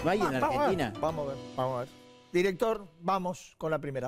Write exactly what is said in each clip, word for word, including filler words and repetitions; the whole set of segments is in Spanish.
¿No hay Va, en vamos Argentina? A ver, vamos a ver, vamos a ver. Director, vamos con la primera.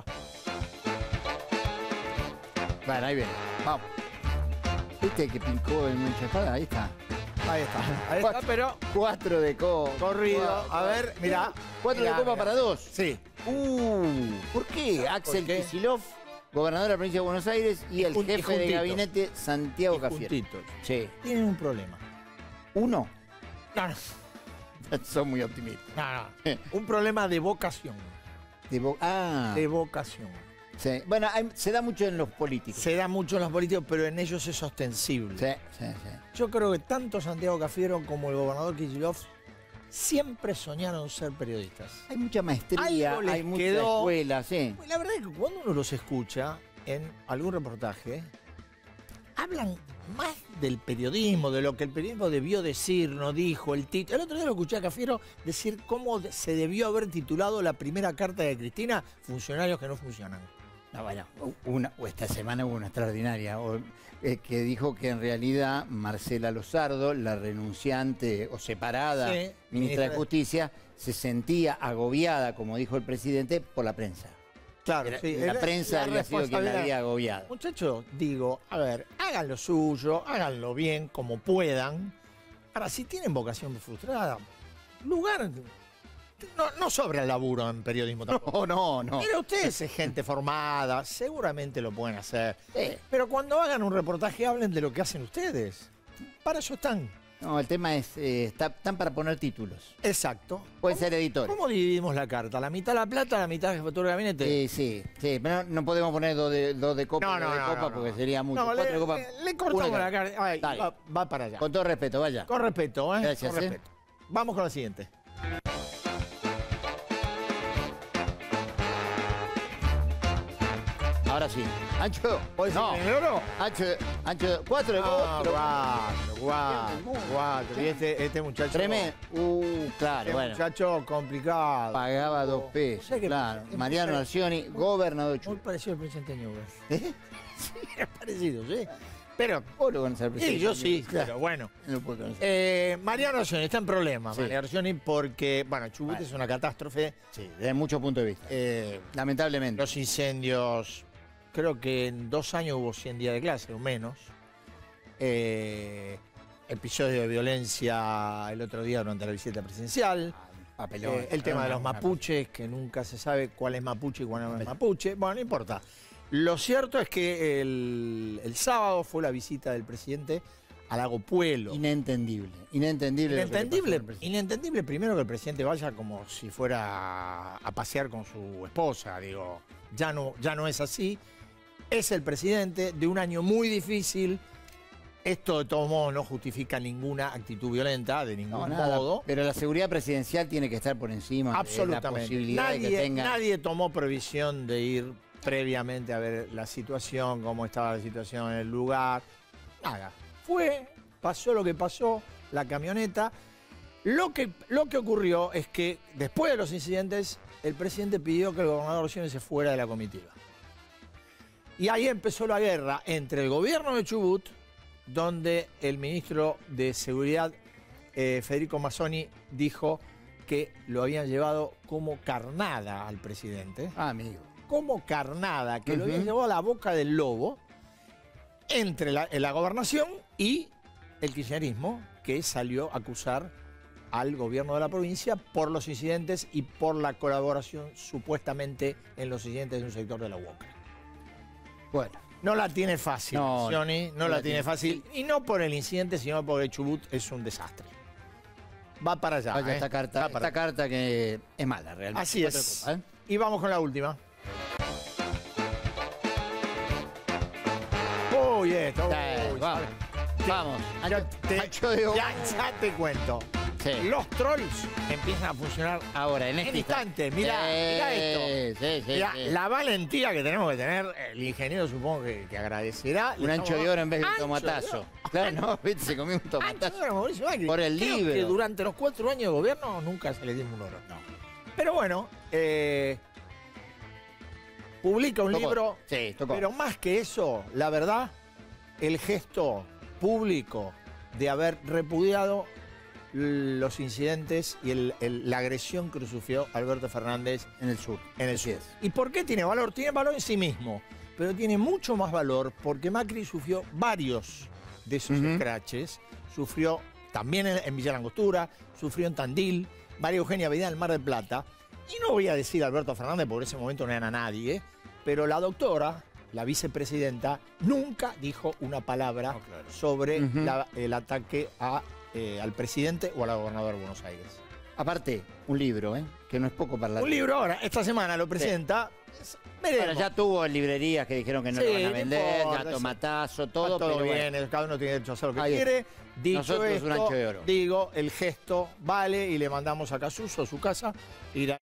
Bueno, ahí viene. Vamos. ¿Viste que picó en una espada? Ahí está. Ahí está, ahí está, Cuatro, pero cuatro de copa. corrido. A ver, mira. Cuatro mirá, de copa mirá. para dos. Sí. Uh, ¿por qué? Axel qué? Kicillof, gobernador de la provincia de Buenos Aires, y el jun- y jefe de juntitos. gabinete, Santiago Y Cafiero. juntitos. Sí. Tienen un problema. Uno. No, no, Son muy optimistas. no, no. Un problema de vocación. De vo- ah. De vocación. Sí. Bueno, hay- se da mucho en los políticos. Se da mucho en los políticos, pero en ellos es ostensible. Sí, sí, sí. Yo creo que tanto Santiago Cafiero como el gobernador Kicillof siempre soñaron ser periodistas. Hay mucha maestría, Algo les hay mucha quedó. escuela, sí. La verdad es que cuando uno los escucha en algún reportaje, hablan más del periodismo, de lo que el periodismo debió decir, no dijo, el título. El otro día lo escuché a Cafiero decir cómo se debió haber titulado la primera carta de Cristina, funcionarios que no funcionan. No, bueno, una, esta semana hubo una extraordinaria o, eh, que dijo que en realidad Marcela Lozardo, la renunciante o separada Sí, ministra ministra de de- Justicia, se sentía agobiada, como dijo el presidente, por la prensa. Claro, Era- sí. la era- prensa había sido quien la responsabilidad. había agobiado. Muchachos, digo, a ver, hagan lo suyo, háganlo bien, como puedan. Ahora, si tienen vocación frustrada, lugar... No, no sobra el laburo en periodismo tampoco. No, no, no. Mira, ustedes es gente formada, seguramente lo pueden hacer. Sí. Pero cuando hagan un reportaje, hablen de lo que hacen ustedes. Para eso están. No, el tema es, eh, está- están para poner títulos. Exacto. Pueden ser editores. ¿Cómo dividimos la carta? ¿La mitad la plata, la mitad de jefatura de gabinete? Sí, sí, sí, pero no, no podemos poner dos de, dos de copa, No, dos no, de no, copa no, no. porque sería mucho. No, Cuatro le, de copa, le- le cortamos una la carta. carta. Ay, Dale. va, va para allá. Con todo respeto, vaya. Con respeto, ¿eh? Gracias, Con ¿eh? respeto. Vamos con la siguiente. Ahora sí. Ancho. ¿Puedes No. decir en el oro? Ancho, ancho, cuatro de Ah, cuatro. cuatro, cuatro, cuatro. Y este, este muchacho... Tremendo. Uh, claro, Este bueno. muchacho complicado. Pagaba dos O pesos. sea que- Claro. es Mariano muy- Arcioni, gobernador de Muy Chubut. parecido al presidente Ñuble. ¿Eh? Sí, es parecido, sí. Pero, Vos lo conocés al presidente. sí, yo sí, Claro. pero bueno. No lo puedo conocer. Eh, Mariano Arcioni está en problemas, Sí. Mariano Arcioni, porque, bueno, Chubut Bueno. es una catástrofe. Sí, desde muchos puntos de vista. Eh, Lamentablemente. los incendios, creo que en dos años hubo cien días de clase o menos. Eh, episodio de violencia el otro día durante la visita presidencial. Papelón. Eh, el tema de los Una- mapuches, que nunca se sabe cuál es mapuche y cuál no es mapuche. Bueno, no importa. Lo cierto es que el, el sábado fue la visita del presidente a Lago Puelo. Inentendible. Inentendible. lo que le pasó Inentendible, al presidente. inentendible primero que el presidente vaya como si fuera a pasear con su esposa. Digo, ya no, ya no es así. Es el presidente de un año muy difícil. Esto de todos modos no justifica ninguna actitud violenta, de ningún No, nada, modo. pero la seguridad presidencial tiene que estar por encima de la Absolutamente. posibilidad de que Nadie, tenga... nadie tomó previsión de ir previamente a ver la situación, cómo estaba la situación en el lugar. Nada. Fue, pasó lo que pasó, la camioneta. Lo que, lo que ocurrió es que después de los incidentes, el presidente pidió que el gobernador Arcioni se fuera de la comitiva. Y ahí empezó la guerra entre el gobierno de Chubut, donde el ministro de Seguridad, eh, Federico Mazzoni, dijo que lo habían llevado como carnada al presidente. Ah, amigo. Como carnada, que lo Ujú. habían llevado a la boca del lobo, entre la, la gobernación y el kirchnerismo, que salió a acusar al gobierno de la provincia por los incidentes y por la colaboración supuestamente en los incidentes de un sector de la U O C A. Bueno, No la tiene fácil, No, Scioni, no, la, tiene fácil. Y no por el incidente, sino porque Chubut es un desastre. Va para allá. vaya ¿eh? esta carta, Va para esta carta que es mala realmente. Así Cuatro es. copas, ¿eh? Y vamos con la última. Uy, esto. Dale, uy, vamos. Vamos. Ya Ancho, te, ancho de oro. ya, ya te cuento. Sí. Los trolls empiezan a funcionar Ahora, en en este instante. Mirá, mirá esto. Sí, sí, Mirá, sí. la valentía que tenemos que tener, el ingeniero supongo que, que agradecerá. Un Le ancho estamos- de oro en vez de un Ancho de tomatazo. oro. Claro, no, viste, se comió un Ancho de tomatazo. oro, Mauricio Macri. Por el Creo libro. que durante los cuatro años de gobierno nunca se le dio un oro. No. Pero bueno, eh, publica un Tocó. libro. Sí, tocó. Pero más que eso, la verdad, el gesto público de haber repudiado los incidentes y el, el, la agresión que sufrió Alberto Fernández en el sur. En el Así sur. es. ¿Y por qué tiene valor? Tiene valor en sí mismo, pero tiene mucho más valor porque Macri sufrió varios de esos Uh-huh. escraches. Sufrió también en, en Villa Langostura, sufrió en Tandil, María Eugenia Vidal en Mar del Plata. Y no voy a decir Alberto Fernández, porque en ese momento no era nadie, pero la doctora, la vicepresidenta, nunca dijo una palabra No, claro. sobre Uh-huh. la, el ataque a, eh, al presidente o a la gobernadora de Buenos Aires. Aparte, un libro, ¿eh? Que no es poco para la... Un libro ahora, esta semana lo presenta. Veremos. Bueno, ya tuvo librerías que dijeron que no Sí, lo van a no vender, importa, ya sí. tomatazo, todo, Está todo pero bien, bueno. cada uno tiene derecho a hacer lo que Ahí está. quiere. Dicho Nosotros un esto, ancho de oro. digo, el gesto vale y le mandamos a Casuso a su casa ir a